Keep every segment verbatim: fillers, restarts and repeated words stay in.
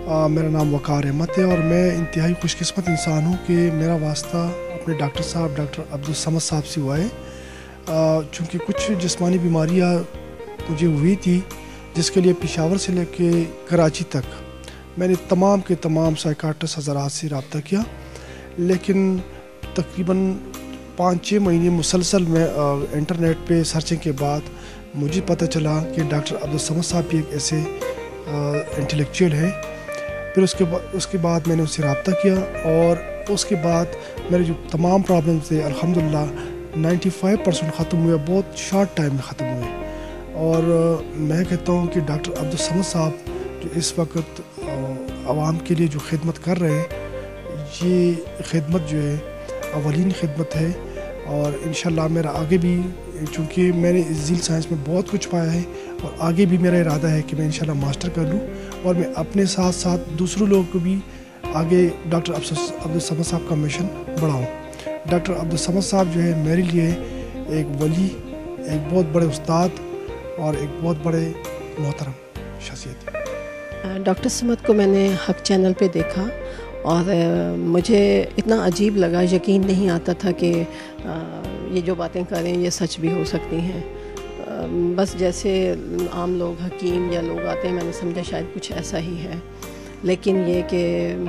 आ, मेरा नाम वकार अहमद है और मैं इंतहाई खुशकिस्मत इंसान हूँ कि मेरा वास्ता अपने डॉक्टर साहब डॉक्टर अब्दुल समद साहब से हुआ है। चूँकि कुछ जिस्मानी बीमारियाँ मुझे हुई थी जिसके लिए पेशावर से लेके कराची तक मैंने तमाम के तमाम साइकाट्रिस्ट हज़रात से रब्ता किया, लेकिन तकरीबन पाँच छः महीने मुसलसल में इंटरनेट पे सर्चिंग के बाद मुझे पता चला कि डॉक्टर अब्दुल समद साहब भी एक ऐसे इंटेलेक्चुअल है। फिर उसके बाद उसके बाद मैंने उससे रब्ता किया और उसके बाद मेरे जो तमाम प्रॉब्लम्स थे अल्हम्दुलिल्लाह पचानवे परसेंट ख़त्म हुए, बहुत शॉर्ट टाइम में ख़त्म हुए। और मैं कहता हूँ कि डॉक्टर अब्दुल समद साहब जो इस वक्त आवाम के लिए जो खिदमत कर रहे हैं, ये खिदमत जो है अवलीन खिदमत है। और इंशाल्लाह मेरा आगे भी, चूँकि मैंने इस झील साइंस में बहुत कुछ पाया है और आगे भी मेरा इरादा है कि मैं इंशाल्लाह मास्टर कर लूँ और मैं अपने साथ साथ दूसरों लोगों को भी आगे डॉक्टर अब्दुल समद साहब का मिशन बढ़ाऊँ। डॉक्टर अब्दुल समद साहब जो है मेरे लिए एक वली, एक बहुत बड़े उस्ताद और एक बहुत बड़े मोहतरम शख्सियत है। डॉक्टर समद को मैंने हक चैनल पे देखा और मुझे इतना अजीब लगा, यकीन नहीं आता था कि ये जो बातें कर रहे हैं ये सच भी हो सकती हैं। बस जैसे आम लोग हकीम या लोग आते हैं, मैंने समझा शायद कुछ ऐसा ही है, लेकिन ये कि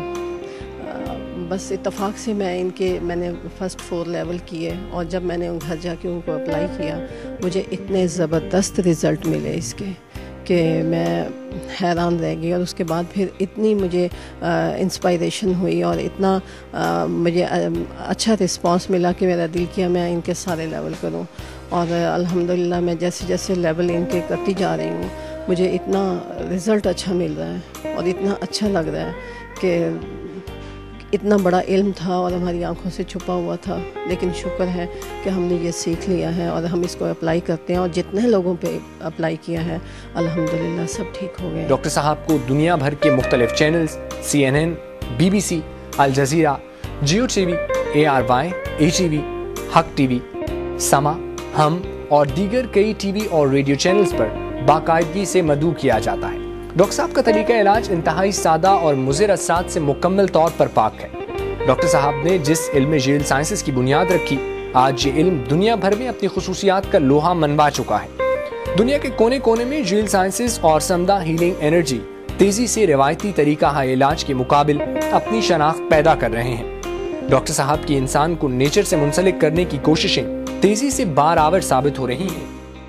बस इत्तफाक से मैं इनके मैंने फ़र्स्ट फोर लेवल किए और जब मैंने घर जाके उनको अप्लाई किया मुझे इतने ज़बरदस्त रिज़ल्ट मिले इसके कि मैं हैरान रह गई। और उसके बाद फिर इतनी मुझे इंस्पायरेशन हुई और इतना आ, मुझे आ, अच्छा रिस्पांस मिला कि मेरा दिल किया मैं इनके सारे लेवल करूं। और अल्हम्दुलिल्लाह मैं जैसे जैसे लेवल इनके करती जा रही हूँ मुझे इतना रिज़ल्ट अच्छा मिल रहा है और इतना अच्छा लग रहा है कि इतना बड़ा इल्म था और हमारी आंखों से छुपा हुआ था, लेकिन शुक्र है कि हमने ये सीख लिया है और हम इसको अप्लाई करते हैं और जितने लोगों पे अप्लाई किया है अल्हम्दुलिल्लाह सब ठीक हो गए। डॉक्टर साहब को दुनिया भर के मुख्तलिफ channels C N N, B B C, Al Jazeera, Geo T V, A R Y, E T V, Haq T V, Samaa, Hum और दीगर कई टी वी और रेडियो चैनल्स पर बाकायदगी से मदऊ किया जाता है। डॉक्टर साहब का तरीका इलाज इंतहाई सादा और मुज़र असरात से मुकम्मल तौर पर पाक है। डॉक्टर साहब ने जिस इल्म झील साइंसेस की बुनियाद रखी, आज ये इल्म दुनिया भर में अपनी खुसूसियात का लोहा मनवा चुका है। दुनिया के कोने कोने में झील साइंसेस और समदा हीलिंग एनर्जी तेजी से रिवायती तरीका है इलाज के मुकाबिल अपनी शनाख्त पैदा कर रहे हैं। डॉक्टर साहब की इंसान को नेचर से मुंसलिक करने की कोशिशें तेजी से बारआवर साबित हो रही हैं।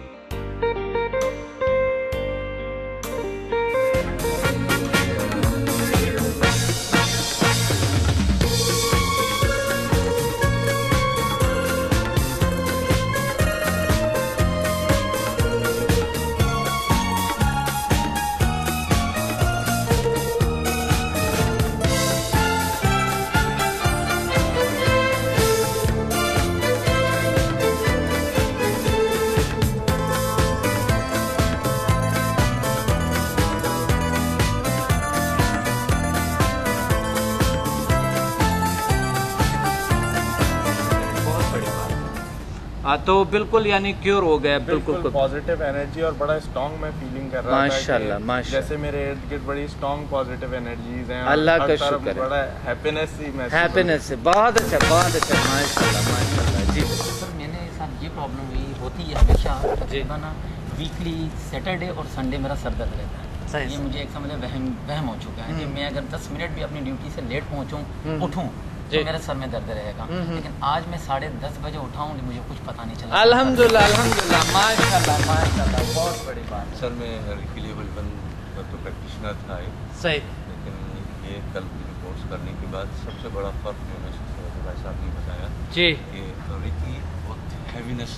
हाँ तो बिल्कुल यानी क्योर हो गया, बिल्कुल पॉजिटिव एनर्जी और बड़ा स्ट्रॉन्ग मैं फीलिंग कर रहा था माशाल्लाह माशाल्लाह। जैसे मेरे इर्द गिर्द बड़ी स्ट्रॉन्ग पॉजिटिव एनर्जीज हैं, अल्लाह का शुक्र है, बड़ा हैप्पीनेस ही महसूस हैप्पीनेस से बहुत अच्छा बहुत अच्छा माशाल्लाह माशाल्लाह। जी सर मेरे साथ ये प्रॉब्लम हुई होती है हमेशा तकरीबन ना वीकली सैटरडे और संडे मेरा सर दर्द रहता है। ये मुझे एक समझ वहम वहम हो चुका है कि मैं अगर दस मिनट भी अपनी ड्यूटी से लेट पहुँचूँ उठूँ तो मेरे सर में दर्द रहेगा, लेकिन आज मैं साढ़े दस बजे उठा हूँ मुझे कुछ पता नहीं चला। अल्हम्दुलिल्लाह अल्हम्दुलिल्लाह माशाल्लाह माशाल्लाह बहुत बड़ी बात। सर मैं रिलेबल बन तो प्रैक्टिशनर था सही, लेकिन ये कल कोर्स करने के बाद सबसे बड़ा फ़र्क मैं महसूस किया तो भाई साहब ने बताया जी कि रिकी बहुत हैवीनेस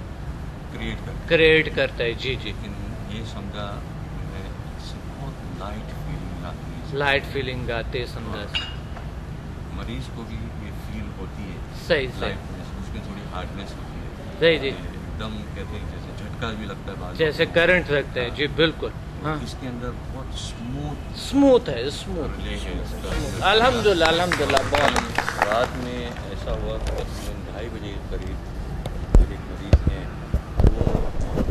क्रिएट करता क्रिएट करता है। जी जी लेकिन ये समझा मैं बहुत लाइट फीलिंग आती है, लाइट फीलिंग आती है समझा मरीज को भी ये फील होती है सही सही, उसमें थोड़ी हार्डनेस होती है सही जी, एकदम कहते हैं जैसे झटका भी लगता है, जैसे करंट लगता है। जी बिल्कुल हाँ। इसके अंदर बहुत स्मूथ स्मूथ है स्मूथ अल्हम्दुलिल्लाह अल्हम्दुलिल्लाह बहुत। रात में ऐसा हुआ तकरीबन ढाई बजे करीब एक मरीज हैं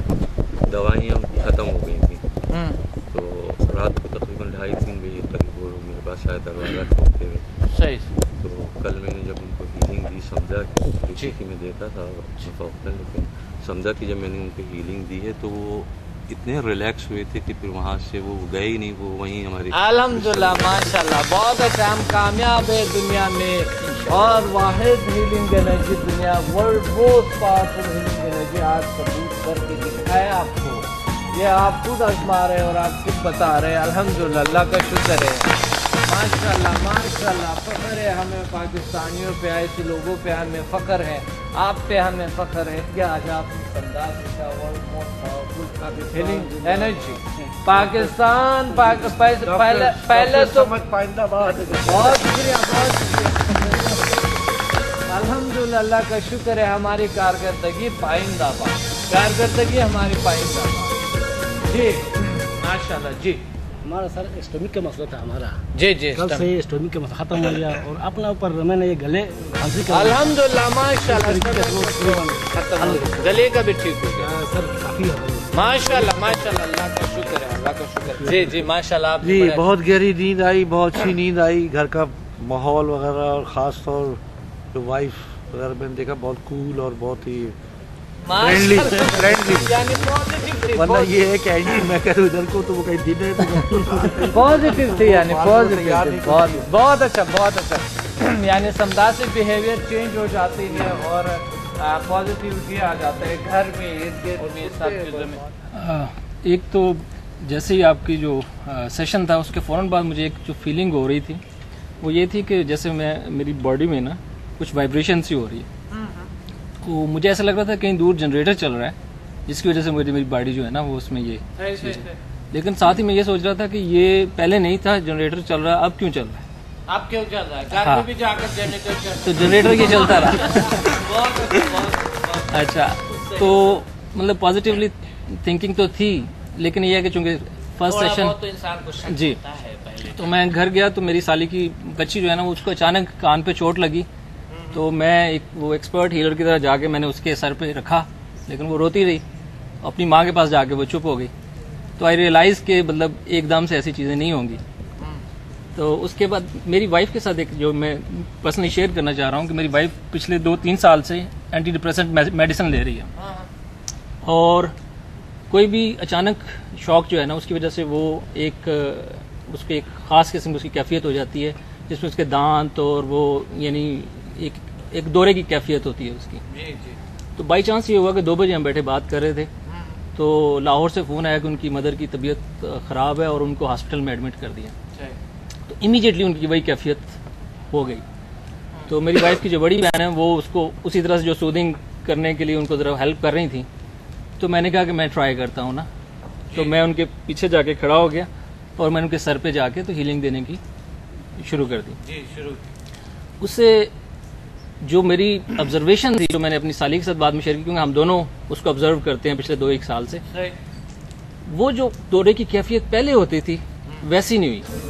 वो दवाइयाँ ख़त्म हो गई थी, तो रात को तकरीबन ढाई तीन बजे करीब वो पास आए दरवाज़ा ठोकते हुए। सही। तो कल मैंने जब उनको हीलिंग दी, समझा कि मैं देता था डॉक्टर, लेकिन समझा कि जब मैंने उनको हीलिंग दी है तो वो इतने रिलैक्स हुए थे कि फिर वहाँ से वो गए ही नहीं, वो वहीं हमारी। अल्हम्दुलिल्लाह माशाल्लाह, बहुत अच्छा, हम कामयाब है दुनिया में और वाहिद हीलिंग एनर्जी दुनिया world most powerful healing energy आज सबूत करके दिखाया आपको। ये आप खुद आजमा रहे हैं और आप खुद बता रहे हैं। अल्हम्दुलिल्लाह, अल्लाह का शुक्र है, माशाल्लाह माशाल्लाह। फ़ख्र है हमें पाकिस्तानियों पे, ऐसे लोगों पे हमें फ़ख्र है, आप पे हमें फ़ख्र है कि आज आप इस अंदाज से world most powerful healing energy Pakistan Pak, पहले पहले तो बहुत शुक्रिया बहुत शुक्रिया। अल्हम्दुलिल्लाह, अल्लाह का शुक्र है, हमारी कारकर्दगी पाइंदा बा, कारकर्दगी हमारी पाइंदा बा। जी माशाल्लाह जी। हमारा सर स्टोमिक का मसला था हमारा, जी जी, कल से स्टोमिक का मसला खत्म हो गया और अपना ऊपर मैंने ये गले खांसी का अल्हम्दुलिल्लाह माशाल्लाह खत्म हो गया, गले का भी ठीक हो गया सर, काफी माशाल्लाह माशाल्लाह, अल्लाह का शुक्र है, अल्लाह का शुक्र है। जी जी माशाल्लाह, आप जी बहुत गहरी नींद आई, बहुत अच्छी नींद आई। घर का माहौल वगैरह और ख़ास तौर जो वाइफ वगैरह मैंने देखा बहुत कूल और बहुत ही फ्रेंडली फ्रेंडली, यानी पॉजिटिव, वरना ये है कि एंटी मैं करूँ इधर को तो वो कहीं दिन है पॉजिटिव थी, यानी पॉजिटिव, बहुत बहुत अच्छा बहुत अच्छा। यानी समझा से बिहेवियर चेंज हो जाती है और पॉजिटिविटी आ जाता है घर में, इर्द गिर्द में, सब चीज़ों में। एक तो जैसे ही आपकी जो सेशन था उसके फ़ौरन बाद मुझे एक जो फीलिंग हो रही थी वो ये थी कि जैसे मैं मेरी बॉडी में ना कुछ वाइब्रेशन सी हो रही है, तो मुझे ऐसा लग रहा था कहीं दूर जनरेटर चल रहा है जिसकी वजह से मेरी मेरी बॉडी जो है ना वो उसमें ये, लेकिन साथ ही मैं ये सोच रहा था कि ये पहले नहीं था जनरेटर चल रहा है, अब क्यों चल रहा है, अब क्यों चल रहा है, घर हाँ। में भी जाकर जनरेटर चल रहा है, तो जनरेटर ये चलता रहा। बहुत अच्छा, बहुत अच्छा, तो मतलब पॉजिटिवली थिंकिंग तो थी, लेकिन ये है कि चूंकि फर्स्ट सेशन तो इंसान को शक जी होता है पहले। तो मैं घर गया तो मेरी साली की बच्ची जो है ना वो उसको अचानक कान पे चोट लगी, तो मैं एक वो एक्सपर्ट हीलर की तरह जाके मैंने उसके सर पे रखा, लेकिन वो रोती रही, अपनी माँ के पास जाके वो चुप हो गई। तो आई रियलाइज के मतलब एकदम से ऐसी चीज़ें नहीं होंगी। तो उसके बाद मेरी वाइफ के साथ एक जो मैं पर्सनली शेयर करना चाह रहा हूँ कि मेरी वाइफ पिछले दो तीन साल से एंटी डिप्रेसेंट मेडिसिन ले रही है, और कोई भी अचानक शॉक जो है ना उसकी वजह से वो एक उसके एक ख़ास किस्म की उसकी कैफियत हो जाती है, जिसमें उसके दांत और वो यानी एक एक दौरे की कैफियत होती है उसकी। जी जी। तो बाई चांस ये हुआ कि दो बजे हम बैठे बात कर रहे थे, तो लाहौर से फ़ोन आया कि उनकी मदर की तबीयत ख़राब है और उनको हॉस्पिटल में एडमिट कर दिया। तो इमीडिएटली उनकी वही कैफियत हो गई। तो मेरी वाइफ की जो बड़ी बहन है वो उसको उसी तरह से जो सूदिंग करने के लिए उनको ज़रा हेल्प कर रही थी, तो मैंने कहा कि मैं ट्राई करता हूँ ना, तो मैं उनके पीछे जाके खड़ा हो गया और मैंने उनके सर पे जाके तो हीलिंग देने की शुरू कर दी। जी शुरू। उससे जो मेरी ऑब्जर्वेशन थी जो मैंने अपनी साली के साथ बाद में शेयर की, क्योंकि हम दोनों उसको ऑब्जर्व करते हैं पिछले दो एक साल से, वो जो दौरे की कैफियत पहले होती थी वैसी नहीं हुई।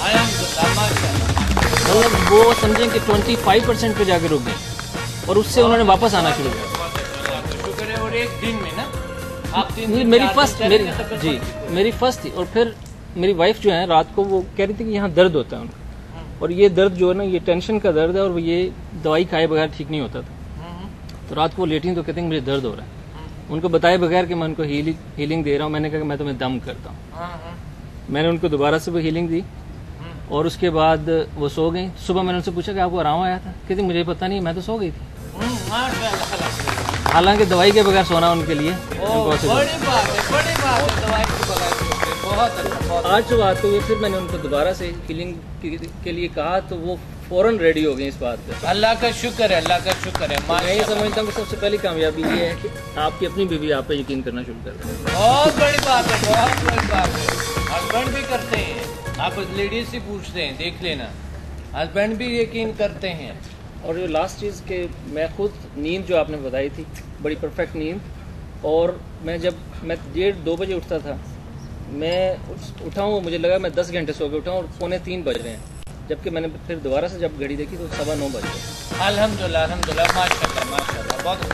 मतलब वो समझें कि पच्चीस परसेंट पे जाके रुक गए और उससे उन्होंने वापस आना शुरू किया। और एक दिन में ना आप तीन दिन मेरी फर्स्ट मेरी जी मेरी फर्स्ट थी, और फिर मेरी वाइफ जो है रात को वो कह रही थी कि यहाँ दर्द होता है उनका, और ये दर्द जो है ना ये टेंशन का दर्द है और ये दवाई खाए बगैर ठीक नहीं होता था। तो रात को वो लेटी तो कहते हैं मुझे दर्द हो रहा है, उनको बताए बगैर कि मैं उनको हीलिंग हीलिंग दे रहा हूँ। मैंने कहा कि मैं तुम्हें दम करता हूँ। मैंने उनको दोबारा से वो हीलिंग दी और उसके बाद वो सो गई। सुबह मैंने उनसे पूछा कि आपको आराम आया था, कहती मुझे पता नहीं, मैं तो सो गई थी। हालांकि दवाई के बगैर सोना उनके लिए आज जो बात हुई फिर मैंने उनको दोबारा से हीलिंग के लिए कहा तो वो फौरन रेडी हो गई इस बात पे। अल्लाह का शुक्र है, अल्लाह का शुक्र है। मैं ये समझता हूँ कि सबसे पहली कामयाबी ये है कि आपकी अपनी बीवी आप पे यकीन करना शुरू कर दें। बहुत बड़ी बात है, बहुत बड़ी बात है। हस्बैंड भी करते हैं, आप लेडीज से पूछते हैं, देख लेना, हस्बैंड भी यकीन करते हैं। और जो लास्ट चीज़ के मैं खुद नींद जो आपने बताई थी बड़ी परफेक्ट नींद, और मैं जब मैं डेढ़ दो बजे उठता था, मैं उठा हूँ मुझे लगा मैं दस घंटे सो के उठा हूँ और पौने तीन बज रहे हैं, जबकि मैंने फिर दोबारा से जब घड़ी देखी तो सवा नौ बज गए। अल्हम्दुलिल्लाह अल्हम्दुलिल्लाह माशाल्लाह माशाल्लाह बहुत।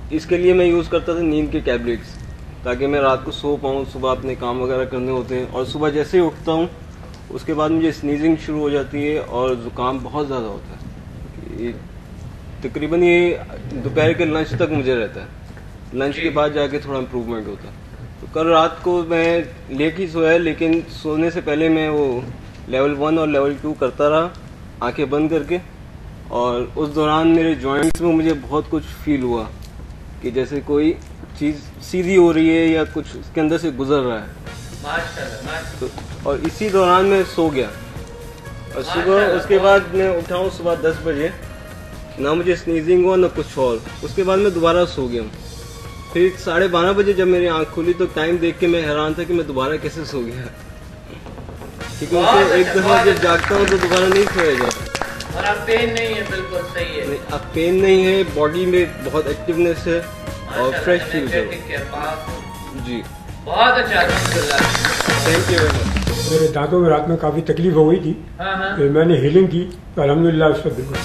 اس کے لیے میں یوز کرتا تھا نیند کے ٹیبلیٹس، تاکہ میں رات کو سو پاؤں، صبح اپنے کام وغیرہ کرنے ہوتے ہیں، اور صبح جیسے ہی اٹھتا ہوں اس کے بعد مجھے سنیزنگ شروع ہو جاتی ہے اور زکام بہت زیادہ ہوتا ہے. یہ تقریباً یہ دوپہر کے لنچ تک مجھے رہتا ہے، لنچ کے بعد جا کے تھوڑا امپروومنٹ ہوتا ہے. تو کل رات کو میں لیٹ ہی سویا، لیکن سونے سے پہلے میں وہ لیول ون اور لیول ٹو کرتا رہا آنکھیں بند کر کے، اور اس دوران میرے جوائنٹس میں مجھے بہت کچھ فیل ہوا کہ جیسے کوئی چیز سیدھی ہو رہی ہے یا کچھ اس کے اندر سے گزر رہا ہے. اور اسی دوران میں سو گیا، اور صبح اس کے بعد میں اٹھا ہوں صبح دس بجے، نہ مجھے سنیزنگ ہوا نہ کچھ اور. اس کے بعد میں دوبارہ سو گیا ہوں. پھر ساڑھے بارہ بجے جب میری آنکھ کھلی تو ٹائم دیکھ کے میں حیران تھا کہ میں دوبارہ کیسے سو گیا، کیونکہ اسے ایک دفعہ جب جاگتا ہوں تو دوبارہ نہیں سویا جاتا. اور اب پین نہیں ہے، بالکل صحیح ہے. اب پین نہیں ہے، باڈی میں بہت ایکٹیونیس ہے اور فریش فیل ہے. جی بہت اچھا، تھینک یو ویری مچ. میرے دانتوں میں رات میں کافی تکلیف ہو گئی تھی، میں نے ہیلنگ کی تو الحمدللہ اس کا بالکل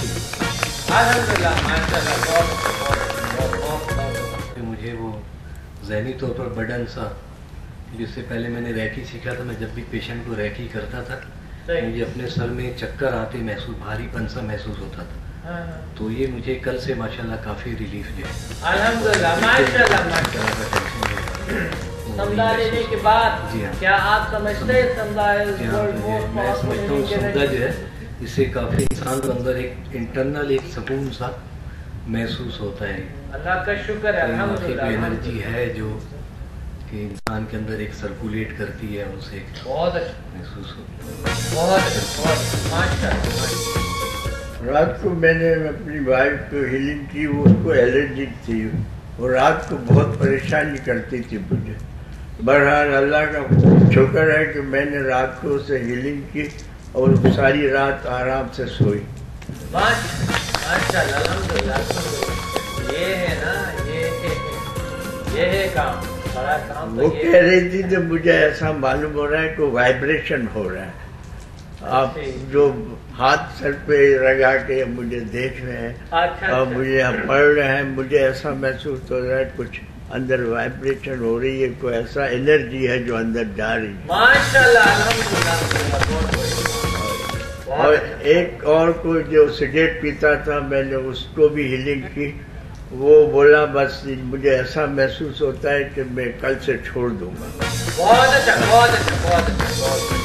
مجھے وہ ذہنی طور پر برڈن سا، جس سے پہلے میں نے ریکی سیکھا تھا، میں جب بھی پیشنٹ کو ریکی کرتا تھا مجھے اپنے سر میں چکر آتے محسوس، بھاری پن سا محسوس ہوتا تھا. تو یہ مجھے کل سے ماشاءاللہ کافی ریلیف دیا الحمدللہ. ماشاءاللہ ماشاءاللہ. سمجھا لینے کے بعد کیا آپ سمجھتے ہیں سمجھا میں سمجھتا ہوں سمجھا جو ہے اس سے کافی انسان کے اندر ایک انٹرنل ایک سکون سا محسوس ہوتا ہے. اللہ کا شکر ہے، الحمدللہ. انرجی ہے جو کہ انسان کے اندر ایک سرکولیٹ کرتی ہے، اسے بہت اچھا محسوس ہوتا ہے. بہت اچھا، ماشاءاللہ. رات کو میں نے اپنی وائف کو ہیلنگ کی، وہ اس کو الرجک تھی، وہ رات کو بہت پریشانی کرتی تھی مجھے. بہرحال اللہ کا شکر ہے کہ میں نے رات کو اسے ہیلنگ کی اور ساری رات آرام سے سوئی. ماشاءاللہ الحمدللہ. یہ ہے نا، یہ یہ ہے کام، بڑا کام. وہ کہہ رہی تھی کہ مجھے ایسا معلوم ہو رہا ہے کہ وائبریشن ہو رہا ہے. آپ جو ہاتھ سر پہ لگا کے مجھے دیکھ رہے ہیں اور مجھے پڑھ رہے ہیں، مجھے ایسا محسوس ہو رہا ہے کچھ اندر وائبریشن ہو رہی ہے، کوئی ایسا انرجی ہے جو اندر جا رہی ہے. ماشاءاللہ الحمدللہ. اور ایک اور کو جو سگریٹ پیتا تھا میں نے اس کو بھی ہیلنگ کی، وہ بولا بس مجھے ایسا محسوس ہوتا ہے کہ میں کل سے چھوڑ دوں گا. بہت اچھا بہت اچھا بہت اچھا.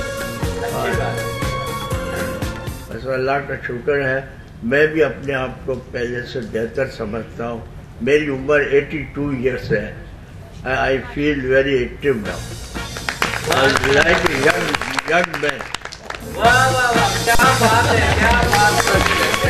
بس اللہ کا شکر ہے، میں بھی اپنے آپ کو پہلے سے بہتر سمجھتا ہوں. میری عمر ایٹی ٹو ایئرس ہے. I feel very active now, like young young man. واہ واہ واہ، کیا بات ہے، کیا بات ہے.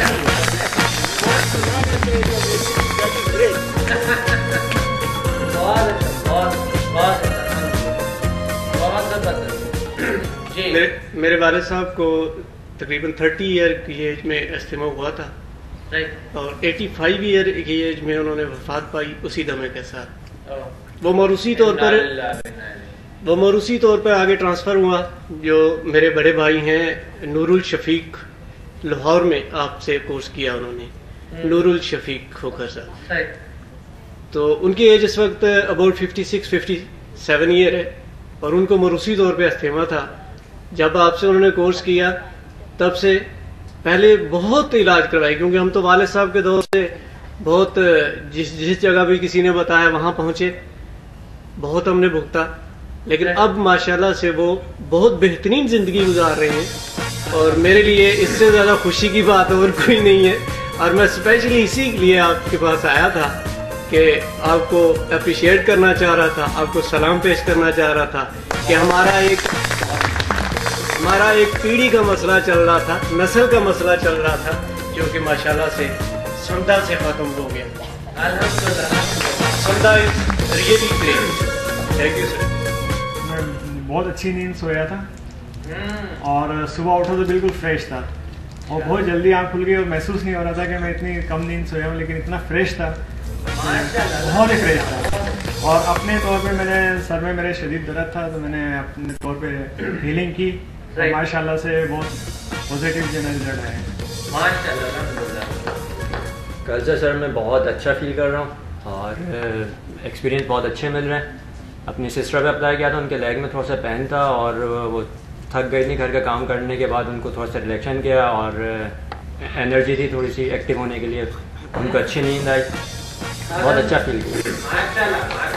میرے والد صاحب کو تقریباً تھرٹی ایئر کی ایج میں استھما ہوا تھا، اور ایٹی فائیو ایئر کی ایج میں انہوں نے وفات پائی اسی دمے کے ساتھ. وہ موروثی طور پر وہ موروثی طور پر آگے ٹرانسفر ہوا. جو میرے بڑے بھائی ہیں نور الشفیق، لاہور میں آپ سے کورس کیا انہوں نے، نور الشفیق کھوکھر صاحب. تو ان کی ایج اس وقت about fifty six fifty seven year ہے، اور ان کو موروثی طور پہ استھما تھا. جب آپ سے انہوں نے کورس کیا تب سے پہلے بہت علاج کروائی، کیونکہ ہم تو والد صاحب کے دور سے بہت جس جس جگہ بھی کسی نے بتایا وہاں پہنچے، بہت ہم نے بھگتا. لیکن اب ماشاءاللہ سے وہ بہت بہترین زندگی گزار رہے ہیں، اور میرے لیے اس سے زیادہ خوشی کی بات اور کوئی نہیں ہے. اور میں اسپیشلی اسی لیے آپ کے پاس آیا تھا کہ آپ کو اپریشیٹ کرنا چاہ رہا تھا، آپ کو سلام پیش کرنا چاہ رہا تھا کہ ہمارا ایک ہمارا ایک پیڑھی کا مسئلہ چل رہا تھا، نسل کا مسئلہ چل رہا تھا، جو کہ ماشاءاللہ سے سمدہ سے ختم ہو گیا. سمدہ is really great. Thank you sir. میں بہت اچھی نیند سویا تھا، اور صبح اٹھا تو بالکل فریش تھا، اور بہت جلدی آنکھ کھل گئی، اور محسوس نہیں ہو رہا تھا کہ میں اتنی کم نیند سویا ہوں، لیکن اتنا فریش تھا، بہت ہی فریش تھا. اور اپنے طور پہ میں نے سر میں میرے شدید درد تھا، تو میں نے اپنے طور پہ ہیلنگ کی، اور ماشاءاللہ سے بہت پازیٹیو جو رزلٹ ہے. کل سے سر میں بہت اچھا فیل کر رہا ہوں. اور ایکسپیرینس بہت اچھے مل رہے ہیں. اپنی سسٹر پہ اپلائی کیا تھا, ان کے لیگ میں تھوڑا سا پین تھا اور وہ تھک گئی تھی گھر کا کام کرنے کے بعد. ان کو تھوڑا سا ریلیکشن کیا اور انرجی تھی تھوڑی سی ایکٹیو ہونے کے لیے. ان کو اچھی نیند آئی, بہت اچھا فیل کیا.